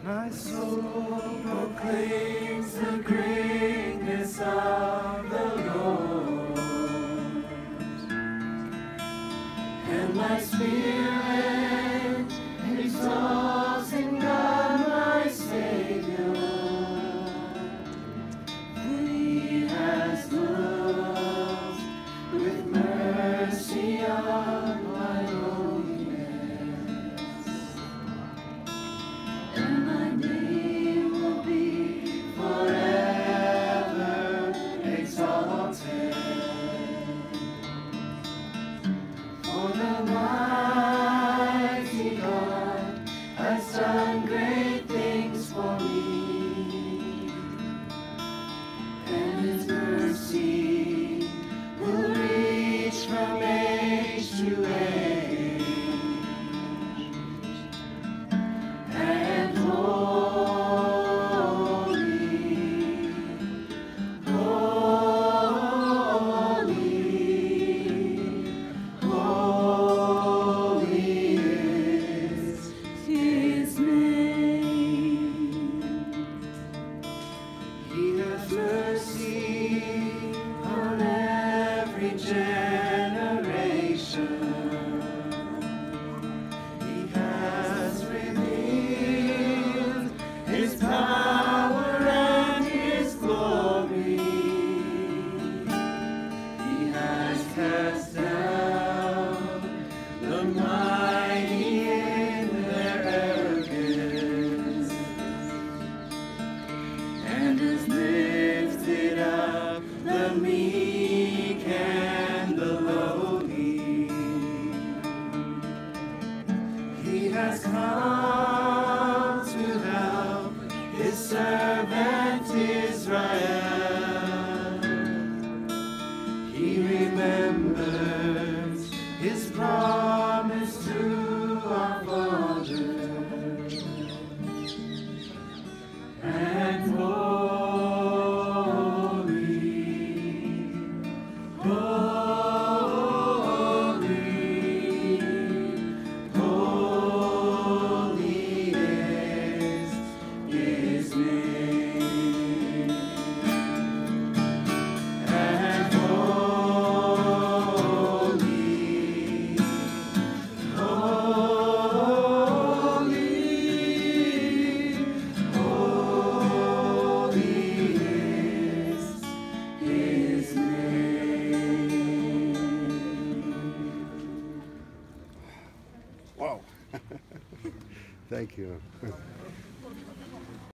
My soul proclaims the greatness of the Lord, and my spirit exalts in God my Savior. He has looked with mercy on my lowliness, and my name will be forever exalted. For the mighty God has done great things for me, and His mercy will reach from age to age. And holy, holy is His name. He has mercy on every generation. He has revealed His power and His glory. He has cast down the mighty in their arrogance, and has lifted up the meek and the lowly. He has come to help His servant Israel. He remembers His promise to our fathers. And holy, holy is His name. And holy, holy is His name. Wow. Thank you.